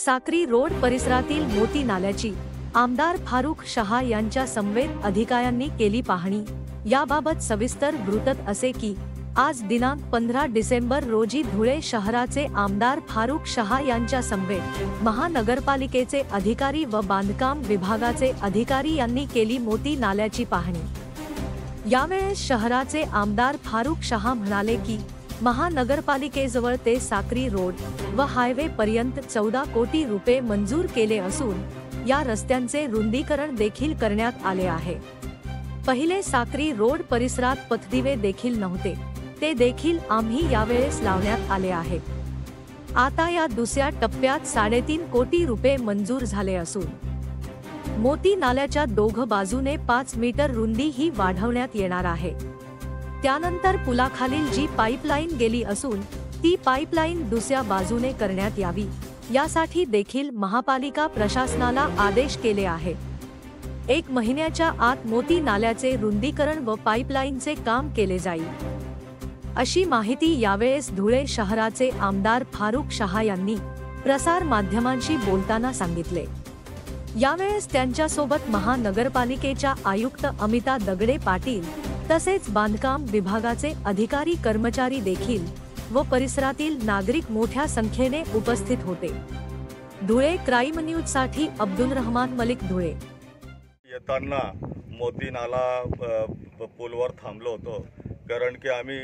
Sakri road परिसरातील मोती नाल्याची आमदार फारुख शहा यांच्या समवेत अधिकाऱ्यांनी केली पाहणी। याबाबत सविस्तर वृत्त असे की आज दिनांक 15 डिसेंबर रोजी धुळे शहराचे आमदार फारुख शहा यांच्या समवेत महानगरपालिकेचे अधिकारी व बांधकाम विभागाचे अधिकारी यांनी केली मोती नाल्याची पाहणी। यावेळेस शहराचे आमदार फारुख शहा म्हणाले की महानगरपालिकेजवळ ते साक्री रोड व हायवे पर्यंत 14 कोटी रुपये मंजूर केले असून या रस्त्यांचे रुंदीकरण देखील करण्यात आले आहे। पहिले साक्री रोड परिसरात पथदिवे देखील नव्हते, ते देखील आम्ही यावेळेस लावण्यात आले आहेत। आता या दुसऱ्या टप्प्यात 3.5 कोटी रुपये मंजूर झाले असून मोती नाल्याच्या दोघ बाजूने 5 मीटर रुंदी ही वाढवण्यात येणार आहे। त्यानंतर पुलाखालील जी पाईपलाईन गेली असून ती पाईपलाईन दुसऱ्या बाजूने करण्यात यावी, यासाठी देखील महापालिका प्रशासनाला आदेश केले आहेत। 1 महिन्याच्या आत मोती नाल्याचे रुंदीकरण व पाईपलाईनचे काम केले जाईल, अशी माहिती यावेळेस धुळे शहराचे आमदार फारुख शहा यांनी प्रसार माध्यमांशी बोलताना सांगितले। यावेळेस त्यांच्यासोबत महानगरपालिकेच्या आयुक्त अमिता दगडे पाटील तसेच बांधकाम विभागाचे अधिकारी कर्मचारी देखील व परिसरातील नागरिक मोठ्या संख्येने उपस्थित होते। धुळे क्राईम न्यूज साठी अब्दुल रहमान मलिक, धुळे। येताना मोती नाला पूलवर थांबलो होतो, कारण की आम्ही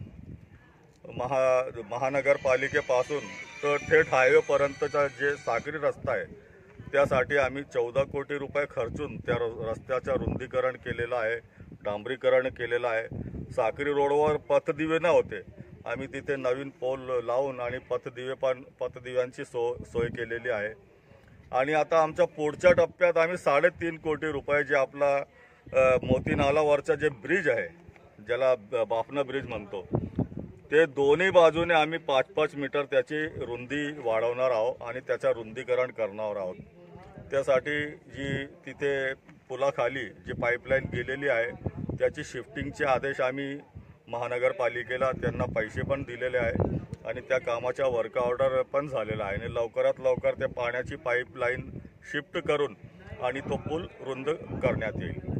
महानगरपालिकेपासून तर थेट हायवेपर्यंतचा जे साक्री रस्ता आहे त्यासाठी आम्ही 14 कोटी रुपये खर्चून त्या रस्त्याचं रुंदीकरण केलेलं आहे, डांबरीकरण केलेलं आहे। साक्री रोडवर पथदिवे नव्हते, आम्ही तिथे नवीन पोल लावून आणि पथदिव्यांची सोय केलेली आहे। आणि आता आमच्या पुढच्या टप्प्यात आम्ही 3.5 कोटी रुपये जे आपला मोती नालावरचा जे ब्रिज आहे, ज्याला बाफना ब्रिज म्हणतो, ते दोन्ही बाजूने आम्ही 5-5 मीटर त्याची रुंदी वाढवणार आहोत आणि त्याचं रुंदीकरण करणार आहोत। त्यासाठी जी तिथे पुलाखाली जी पाईपलाईन गेलेली आहे त्याची शिफ्टिंगचे आदेश आम्ही महानगरपालिकेला त्यांना पैसे पण दिलेले आहे आणि त्या कामाच्या वर्क ऑर्डर पण झालेला आहे आणि लवकरात लवकर त्या पाण्याची पाईपलाईन शिफ्ट करून आणि तो पूल रुंद करण्यात येईल।